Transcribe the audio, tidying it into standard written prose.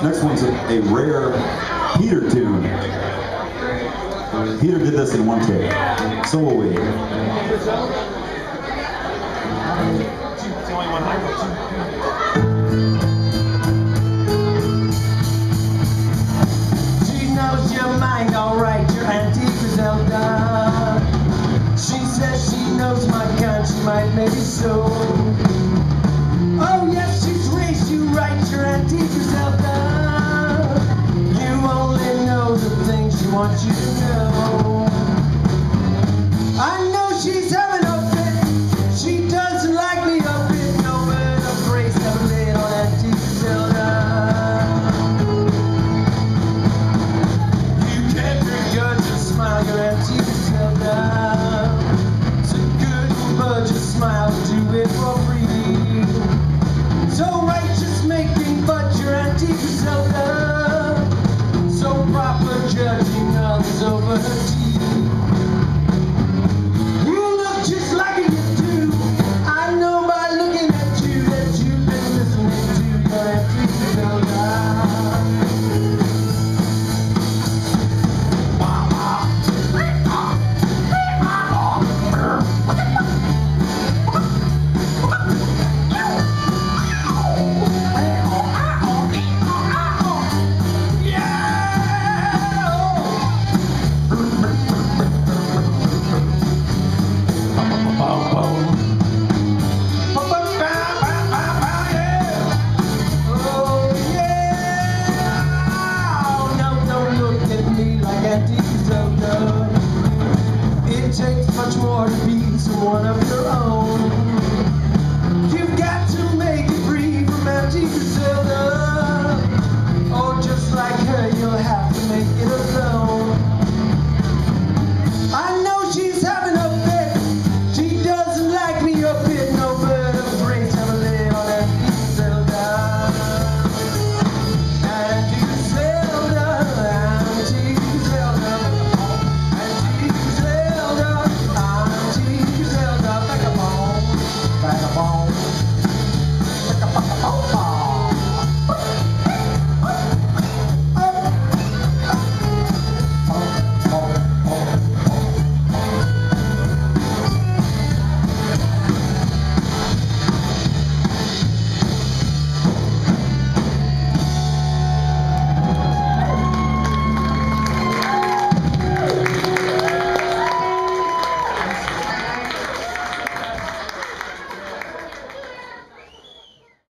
Next one's a rare Peter tune. Peter did this in one take. So will we. She knows your mind, alright, your Auntie Grizelda. She says she knows my kind, she might maybe so. Oh yes, she's raised you right, your Auntie Grizelda. You only know the things she wants you to know. I know she's having a fit, she doesn't like me a bit. No word of grace never laid on Auntie Grizelda. You can't begrudge a smile, your Auntie Grizelda. It's a good but just smile, do it for free. So righteous making but your Auntie Grizelda. So proper judging others over her tea. You look just like you do. I know by looking at you that you've been listening to your Auntie Grizelda. It takes much more to be someone of your own. You've got to make it free from Auntie Grizelda. Oh, just like her, you'll have to make it a